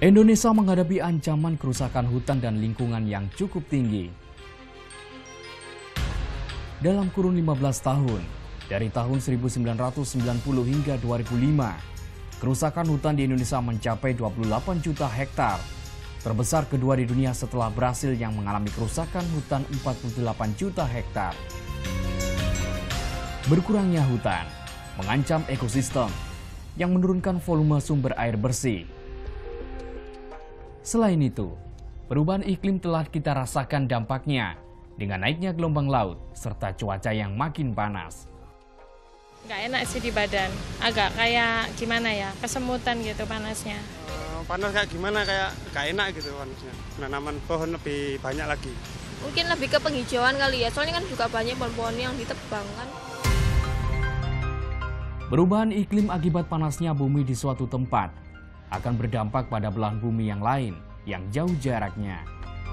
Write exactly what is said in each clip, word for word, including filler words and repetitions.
Indonesia menghadapi ancaman kerusakan hutan dan lingkungan yang cukup tinggi. Dalam kurun lima belas tahun, dari tahun seribu sembilan ratus sembilan puluh hingga dua ribu lima, kerusakan hutan di Indonesia mencapai dua puluh delapan juta hektar. Terbesar kedua di dunia setelah Brasil yang mengalami kerusakan hutan empat puluh delapan juta hektar. Berkurangnya hutan mengancam ekosistem yang menurunkan volume sumber air bersih. Selain itu, perubahan iklim telah kita rasakan dampaknya dengan naiknya gelombang laut serta cuaca yang makin panas. Nggak enak sih di badan, agak kayak gimana ya, kesemutan gitu panasnya. Uh, panas kayak gimana, kayak nggak enak gitu panasnya. Penanaman pohon lebih banyak lagi. Mungkin lebih ke penghijauan kali ya, soalnya kan juga banyak pohon-pohon yang ditebang kan. Perubahan iklim akibat panasnya bumi di suatu tempat akan berdampak pada belahan bumi yang lain yang jauh jaraknya.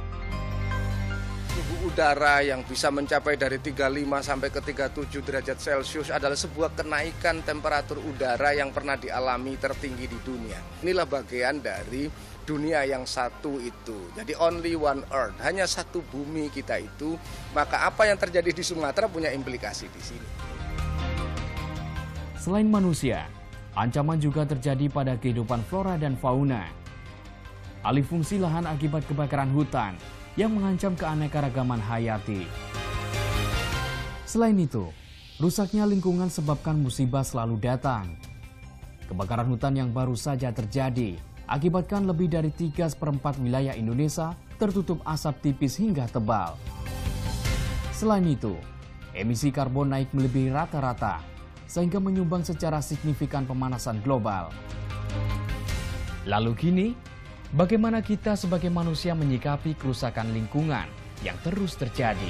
Suhu udara yang bisa mencapai dari tiga puluh lima sampai ke tiga puluh tujuh derajat Celcius adalah sebuah kenaikan temperatur udara yang pernah dialami tertinggi di dunia. Inilah bagian dari dunia yang satu itu. Jadi only one earth, hanya satu bumi kita itu. Maka apa yang terjadi di Sumatera punya implikasi di sini. Selain manusia, ancaman juga terjadi pada kehidupan flora dan fauna. Alih fungsi lahan akibat kebakaran hutan yang mengancam keanekaragaman hayati. Selain itu, rusaknya lingkungan sebabkan musibah selalu datang. Kebakaran hutan yang baru saja terjadi akibatkan lebih dari tiga seperempat wilayah Indonesia tertutup asap tipis hingga tebal. Selain itu, emisi karbon naik melebihi rata-rata sehingga menyumbang secara signifikan pemanasan global. Lalu kini, bagaimana kita sebagai manusia menyikapi kerusakan lingkungan yang terus terjadi?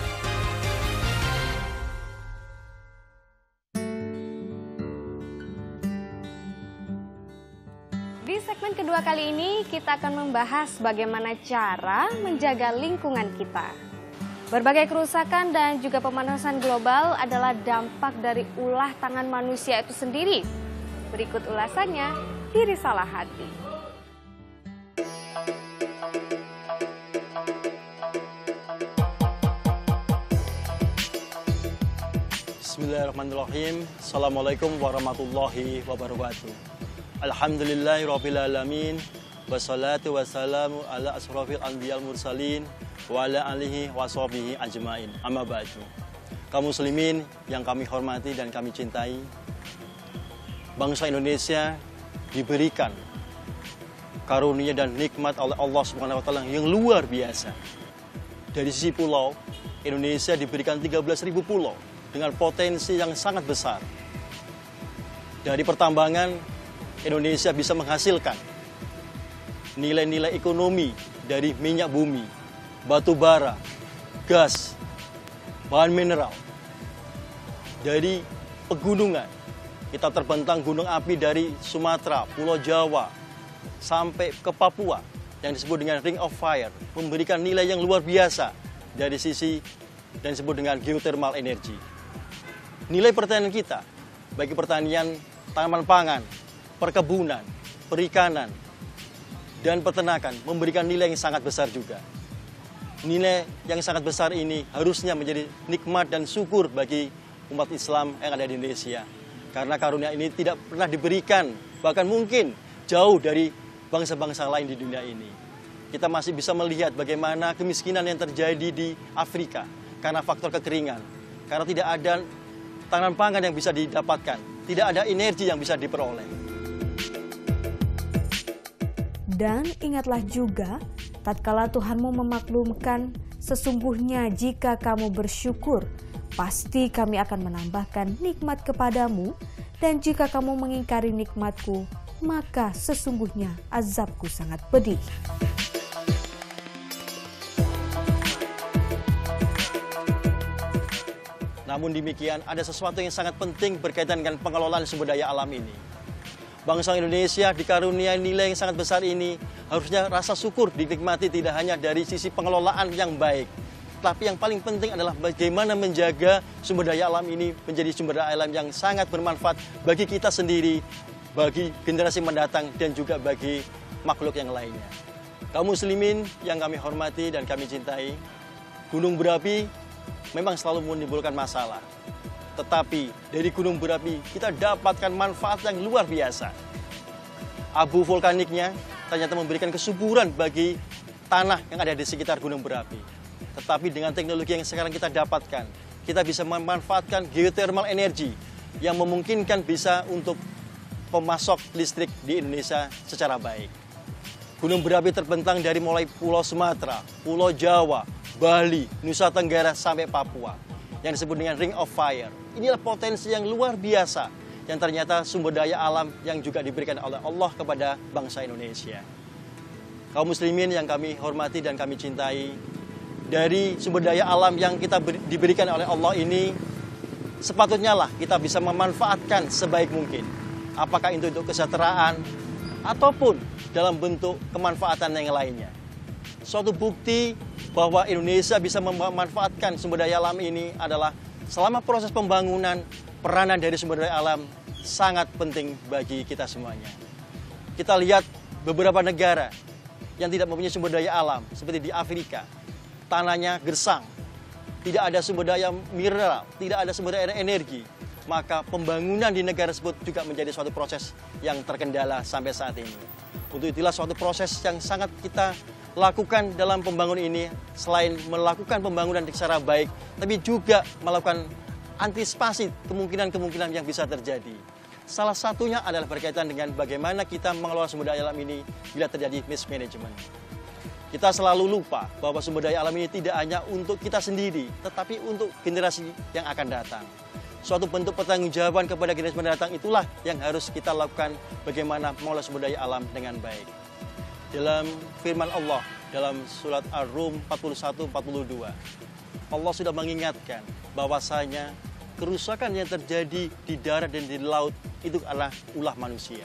Di segmen kedua kali ini, kita akan membahas bagaimana cara menjaga lingkungan kita. Berbagai kerusakan dan juga pemanasan global adalah dampak dari ulah tangan manusia itu sendiri. Berikut ulasannya di Risalah Hati. Bismillahirrahmanirrahim. Assalamualaikum warahmatullahi wabarakatuh. Alhamdulillahirrahmanirrahim. Wassalatu wassalamu ala asrafil anbiyal mursalin wa ala alihi wa sahbihi ajmain. Amma ba'du. Kaum muslimin yang kami hormati dan kami cintai, bangsa Indonesia diberikan karunia dan nikmat oleh Allah Subhanahu wa taala yang luar biasa. Dari sisi pulau, Indonesia diberikan tiga belas ribu pulau dengan potensi yang sangat besar. Dari pertambangan, Indonesia bisa menghasilkan nilai-nilai ekonomi dari minyak bumi, batu bara, gas, bahan mineral. Dari pegunungan, kita terbentang gunung api dari Sumatera, Pulau Jawa, sampai ke Papua yang disebut dengan Ring of Fire, memberikan nilai yang luar biasa dari sisi dan disebut dengan geothermal energy. Nilai pertanian kita, bagi pertanian tanaman pangan, perkebunan, perikanan, dan peternakan memberikan nilai yang sangat besar juga. Nilai yang sangat besar ini harusnya menjadi nikmat dan syukur bagi umat Islam yang ada di Indonesia. Karena karunia ini tidak pernah diberikan, bahkan mungkin jauh dari bangsa-bangsa lain di dunia ini. Kita masih bisa melihat bagaimana kemiskinan yang terjadi di Afrika karena faktor kekeringan. Karena tidak ada tanaman pangan yang bisa didapatkan, tidak ada energi yang bisa diperoleh. Dan ingatlah juga, tatkala Tuhanmu memaklumkan, sesungguhnya jika kamu bersyukur, pasti kami akan menambahkan nikmat kepadamu, dan jika kamu mengingkari nikmatku, maka sesungguhnya azabku sangat pedih. Namun demikian, ada sesuatu yang sangat penting berkaitan dengan pengelolaan sumber daya alam ini. Bangsa Indonesia dikaruniai nilai yang sangat besar ini, harusnya rasa syukur dinikmati tidak hanya dari sisi pengelolaan yang baik, tapi yang paling penting adalah bagaimana menjaga sumber daya alam ini menjadi sumber daya alam yang sangat bermanfaat bagi kita sendiri, bagi generasi mendatang, dan juga bagi makhluk yang lainnya. Kaum muslimin yang kami hormati dan kami cintai, gunung berapi memang selalu menimbulkan masalah. Tetapi dari gunung berapi kita dapatkan manfaat yang luar biasa. Abu vulkaniknya ternyata memberikan kesuburan bagi tanah yang ada di sekitar gunung berapi. Tetapi dengan teknologi yang sekarang kita dapatkan, kita bisa memanfaatkan geothermal energy yang memungkinkan bisa untuk pemasok listrik di Indonesia secara baik. Gunung berapi terbentang dari mulai Pulau Sumatera, Pulau Jawa, Bali, Nusa Tenggara sampai Papua yang disebut dengan Ring of Fire. Inilah potensi yang luar biasa yang ternyata sumber daya alam yang juga diberikan oleh Allah kepada bangsa Indonesia. Kaum muslimin yang kami hormati dan kami cintai, dari sumber daya alam yang kita beri, diberikan oleh Allah ini, sepatutnya lah kita bisa memanfaatkan sebaik mungkin. Apakah itu untuk kesejahteraan ataupun dalam bentuk kemanfaatan yang lainnya. Suatu bukti bahwa Indonesia bisa memanfaatkan sumber daya alam ini adalah selama proses pembangunan, peranan dari sumber daya alam sangat penting bagi kita semuanya. Kita lihat beberapa negara yang tidak mempunyai sumber daya alam, seperti di Afrika, tanahnya gersang, tidak ada sumber daya mineral, tidak ada sumber daya energi, maka pembangunan di negara tersebut juga menjadi suatu proses yang terkendala sampai saat ini. Untuk itulah suatu proses yang sangat kita lakukan dalam pembangunan ini, selain melakukan pembangunan secara baik, tapi juga melakukan antisipasi kemungkinan-kemungkinan yang bisa terjadi. Salah satunya adalah berkaitan dengan bagaimana kita mengelola sumber daya alam ini bila terjadi mismanagement. Kita selalu lupa bahwa sumber daya alam ini tidak hanya untuk kita sendiri, tetapi untuk generasi yang akan datang. Suatu bentuk pertanggungjawaban kepada generasi mendatang itulah yang harus kita lakukan, bagaimana mengelola sumber daya alam dengan baik. Dalam firman Allah, dalam surat Ar-Rum empat puluh satu empat puluh dua, Allah sudah mengingatkan bahwasanya kerusakan yang terjadi di darat dan di laut itu adalah ulah manusia.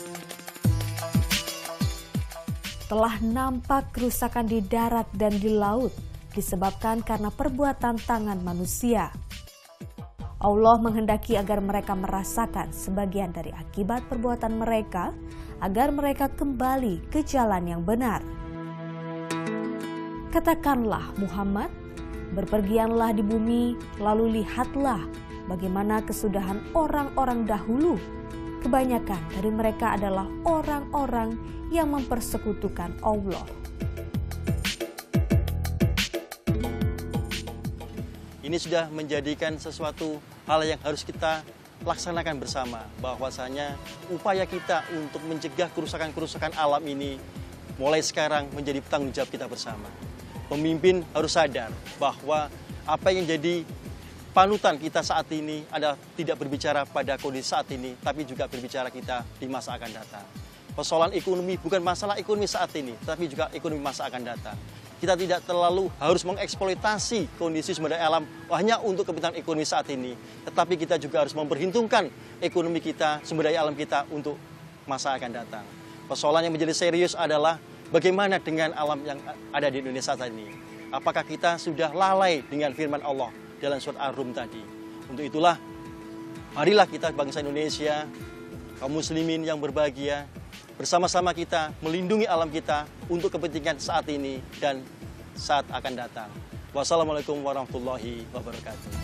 Telah nampak kerusakan di darat dan di laut disebabkan karena perbuatan tangan manusia. Allah menghendaki agar mereka merasakan sebagian dari akibat perbuatan mereka, agar mereka kembali ke jalan yang benar. Katakanlah Muhammad, berpergianlah di bumi, lalu lihatlah bagaimana kesudahan orang-orang dahulu. Kebanyakan dari mereka adalah orang-orang yang mempersekutukan Allah. Ini sudah menjadikan sesuatu hal yang harus kita laksanakan bersama, bahwasanya upaya kita untuk mencegah kerusakan-kerusakan alam ini mulai sekarang menjadi tanggung jawab kita bersama. Pemimpin harus sadar bahwa apa yang jadi panutan kita saat ini adalah tidak berbicara pada kondisi saat ini, tapi juga berbicara kita di masa akan datang. Persoalan ekonomi bukan masalah ekonomi saat ini, tapi juga ekonomi masa akan datang. Kita tidak terlalu harus mengeksploitasi kondisi sumber daya alam hanya untuk kepentingan ekonomi saat ini, tetapi kita juga harus memperhitungkan ekonomi kita, sumber daya alam kita untuk masa akan datang. Persoalan yang menjadi serius adalah bagaimana dengan alam yang ada di Indonesia saat ini. Apakah kita sudah lalai dengan firman Allah dalam surat Ar-Rum tadi? Untuk itulah, marilah kita bangsa Indonesia, kaum muslimin yang berbahagia, bersama-sama kita melindungi alam kita untuk kepentingan saat ini dan saat akan datang. Wassalamualaikum warahmatullahi wabarakatuh.